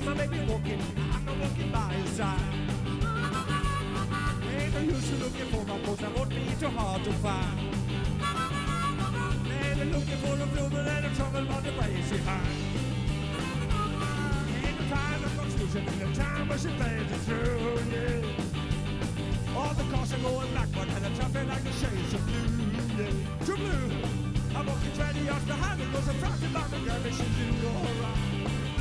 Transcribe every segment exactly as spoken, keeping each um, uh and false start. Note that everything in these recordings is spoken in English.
my baby walking, I'm not walking by his side. Ain't no use in looking for my cause I won't be too hard to find. And I'm looking for a woman and I'm trouble about the way she hides. Ain't no time of confusion in the time where she plays it through, yeah. All the cars are going backward and the traffic like the shades of blue, yeah. Too blue. I'm walking twenty off the highway cause I'm talking about the girl that she do alright.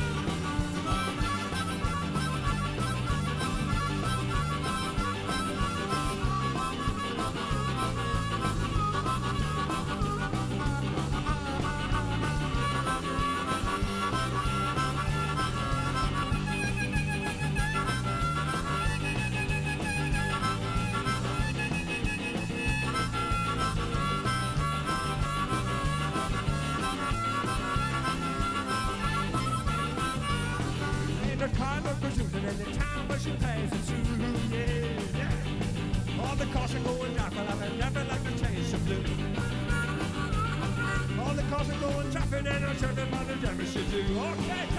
The kind of confusion in the town where she plays it through, yeah, yeah. All the cars are going dark, but I never like the taste of blue. All the cars are going traffic and I'm sure the mother damage she do, okay.